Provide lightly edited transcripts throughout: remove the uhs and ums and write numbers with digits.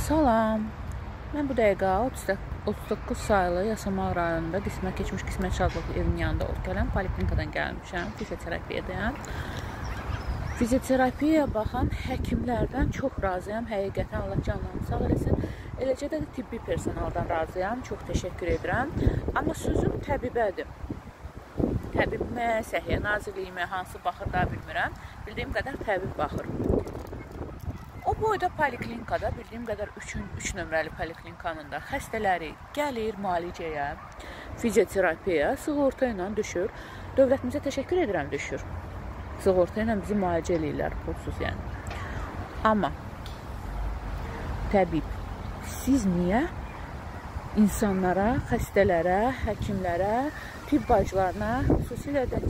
Salam. Mən bu dəqiqə 39 sayılı Yasamal rayonunda qismət keçmiş qismət şadlıqlı evinin yanında gələn poliklinikadan gəlmişəm. Fizioterapiyadayım. Fizioterapiyaya baxan həkimlərdən çox razıyam. Həqiqətən Allah canlarını sağ eləsin. Eləcə də tibbi personaldan razıyam. Çox təşəkkür edirəm. Amma sözüm təbibədir. Təbibmə, Səhiyyə Nazirliyimə hansı baxır da bilmirəm. Bildiyim qədər təbib baxır. O boyda poliklinikada, bildiyim qədər 3 nömrəli poliklinkanın da xəstələri gəlir müalicəyə, fizioterapiyaya, sığorta ilə düşür. Dövlətimizə təşəkkür edirəm, düşür. Sığorta ilə bizi müalicə eləyirlər, pulsuz yəni. Amma təbib, siz niyə insanlara, xəstələrə, həkimlərə, tibb bacılarına, xüsusilə də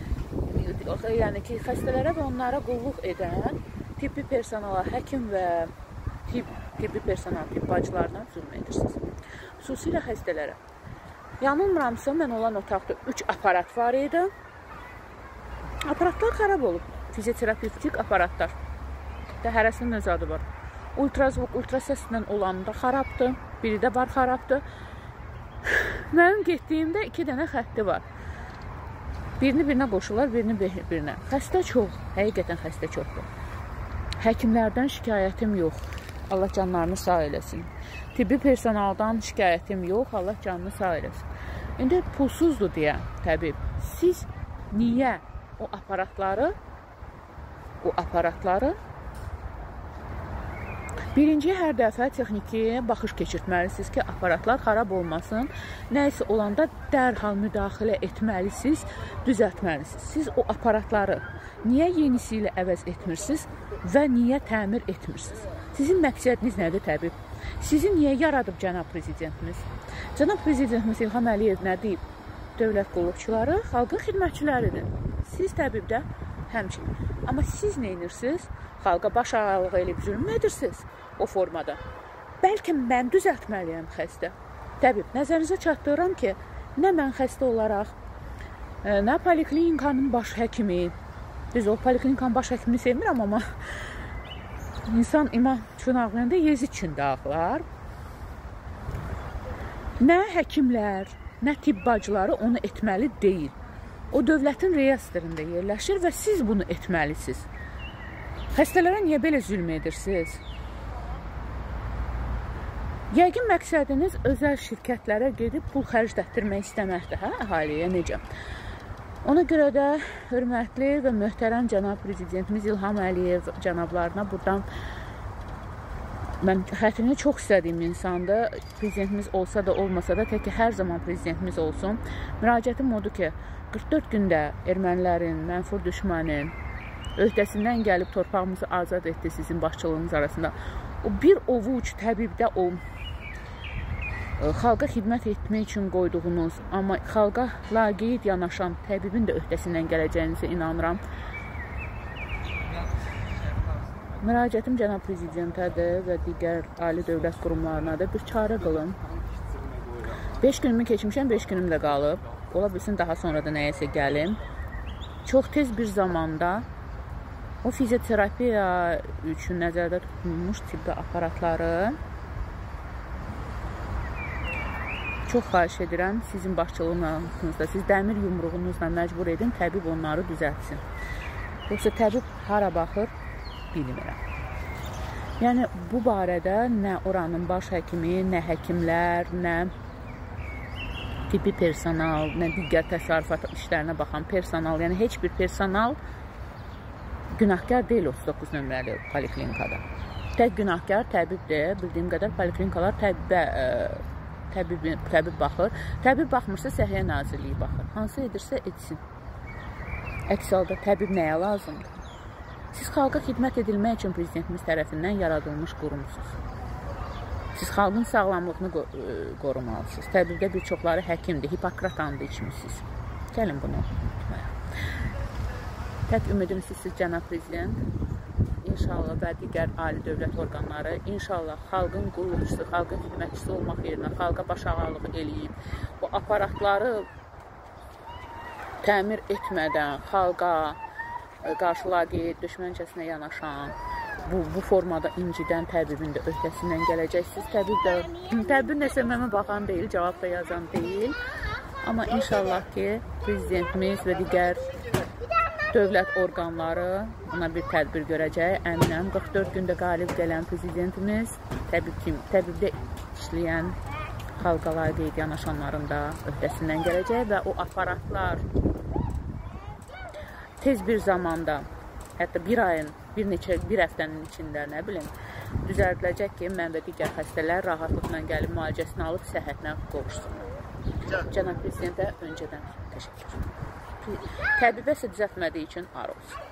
ki, xəstələrə və onlara qulluq edən tibbi personala, həkim və tibbi personal, tibb bacılarına zülm edirsiniz. Xüsusilə xəstələrə. Yanılmıramsa, mən olan otaqda 3 aparat var idi. Aparatlar xarab olub. Fizioterapevtik aparatlar. Hərəsinin öz adı var. Ultrazvuk, ultrasəslə olan da xarabdır. Biri də var xarabdır. Mənim getdiyimdə 2 dənə xətti var. Birini birinə qoşurlar, birini birinə. Xəstə çox, həqiqətən xəstə çoxdur. Həkimlərdən şikayətim yox. Allah canlarını sağ eləsin. Tibbi personaldan şikayətim yox. Allah canını sağ eləsin. İndi pulsuzdur deyə təbib. Siz niyə o aparatları birinci hər dəfə texniki baxış keçirtməlisiniz ki, aparatlar xarab olmasın. Nəysə olanda dərhal müdaxilə etməlisiniz, düzəltməlisiniz. Siz o aparatları niyə yenisi ilə əvəz etmirsiniz və niyə təmir etmirsiniz? Sizin məqsədiniz nədir təbib? Sizi niyə yaradıb cənab prezidentimiz? Cənab prezidentimiz İlham Əliyev nə deyib? Dövlət qulluqçuları xalqın xidmətçiləridir. Siz təbibdə həmçinin. Amma siz nə edirsiniz? Xalqa baş ağalığı eləyib zülm edirsiniz o formada. Bəlkə mən düzəltməliyəm xəstə. Təbib, nəzərinizə çatdırıram ki, nə mən xəstə olaraq, nə poliklinikanın baş həkimi, düz o poliklinikanın baş həkimini sevmirəm, amma insan iman üçün ağlayanda yezi üçün də ağlar. Nə həkimlər, nə tibb bacıları onu etməli deyil. O dövlətin reyestrində yerləşir və siz bunu etməlisiniz. Xəstələrə niyə belə zülm edirsiniz? Yəqin məqsədiniz özəl şirkətlərə gedib pul xərclətdirmək istəməkdir, hə, əhaliyə necə? Ona görə də hörmətli və möhtərəm cənab prezidentimiz İlham Əliyev cənablarına buradan mən xətrini çox istədiyim insandır. Prezidentimiz olsa da, olmasa da, tək ki, hər zaman prezidentimiz olsun. Müraciətim odur ki, 44 gündə ermənilərin, mənfur düşmənin öhdəsindən gəlib torpağımızı azad etdi sizin başçılığınız arasında. O bir ovuc təbibdə o xalqa xidmət etmək üçün qoyduğunuz, amma xalqa laqeyd yanaşan təbibin də öhdəsindən gələcəyinizə inanıram. Müraciətim cənab prezidentədir və digər ali dövlət qurumlarına da bir çarə qılın. 5 günümü keçmişəm, 5 günüm də qalıb. Ola bilsin daha sonra da nəyəsə gəlim. Çox tez bir zamanda o fizioterapiya üçün nəzərdə tutulmuş tibbi aparatları çox xahiş edirəm sizin başçılığınızda, siz dəmir yumruğunuzla məcbur edin, təbib onları düzəltsin. Yoxsa təbib hara baxır, bilmirəm. Yəni, bu barədə nə oranın baş həkimi, nə həkimlər, nə tibbi personal, nə digər təsərrüfat işlərinə baxan personal, yəni heç bir personal günahkar deyil 39 nömrəli poliklinikada. Tək günahkar təbibdir. Bildiyim qədər poliklinikalar təbib baxır. Təbib baxmırsa Səhiyyə Nazirliyi baxır. Hansı edirsə etsin. Əks halda təbib nəyə lazımdır? Siz xalqa xidmət edilmək üçün prezidentimiz tərəfindən yaradılmış qurumsunuz. Siz xalqın sağlamlığını qorumalısınız. Təbibdə bir çoxları həkimdir, Hipokrat andı içmişsiniz. Gəlin bunu unutmaya. Tək ümidim sizsiz, cənab prezident, inşallah və digər ali dövlət orqanları, inşallah xalqın qulluqçusu, xalqın xidmətçisi olmaq yerinə xalqa baş ağalıq eləyib, bu aparatları təmir etmədən xalqa qarşı laqeyd düşməncəsinə yanaşan bu formada incidən təbibin də öhdəsindən gələcəksiniz. Təbib nəsə mənə baxan deyil, cavab da yazan deyil. Amma inşallah ki, prezidentimiz və digər dövlət orqanları buna bir tədbir görəcək. Əminəm, 44 gündə qalib gələn prezidentimiz təbibdə işləyən xalqa layiq yanaşanların da öhdəsindən gələcək və o aparatlar tez bir zamanda, hətta bir ayın, bir həftənin içində, nə bilim, düzəldiləcək ki, mən və digər xəstələr rahatlıqla gəlib müalicəsini alıb səhhətinə qovuşsunlar. Cənab Prezidentə öncədən təşəkkür. Təbibə isə düzəltmədiyi üçün ar olsun.